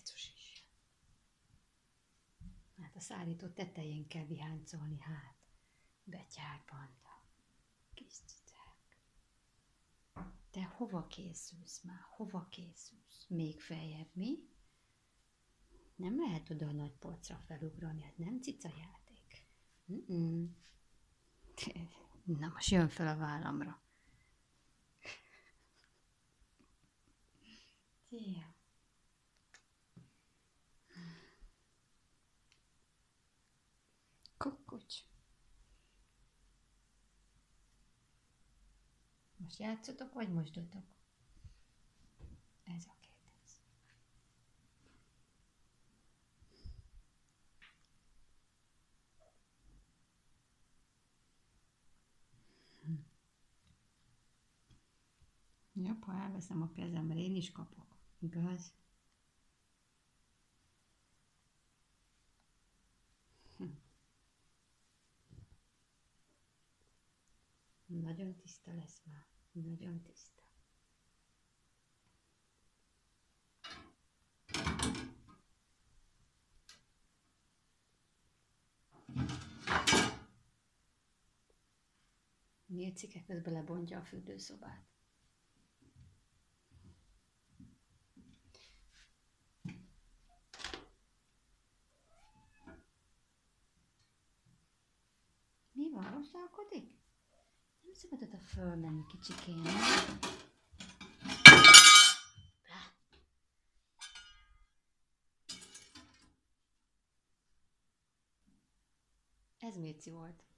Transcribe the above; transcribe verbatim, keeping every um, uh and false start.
Jézus is. Hát a szállító tetején kell viháncolni, hát. Betyár banda. Kis cicák. Te hova készülsz már? Hova készülsz? Még feljebb, mi? Nem lehet oda a nagy polcra felugrani, hát nem cica játék. Mm-mm. Na most jön fel a vállamra. Szia! Kukucs! Most játszotok, vagy mosdotok? Ez a kérdés. Hm. Jobb, ha elveszem a kezem, mert én is kapok. Igaz? Hm. Nagyon tiszta lesz már. Nagyon tiszta. Mércike közben lebontja a fürdőszobát. Mi van? Rosszalkodik? Nem szabad oda fölmenni, kicsikém. Ez Mirci volt.